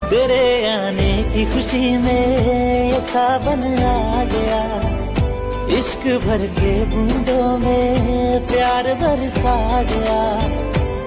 तेरे आने की खुशी में ये सावन आ गया, इश्क भर के बूंदों में प्यार बरसा गया।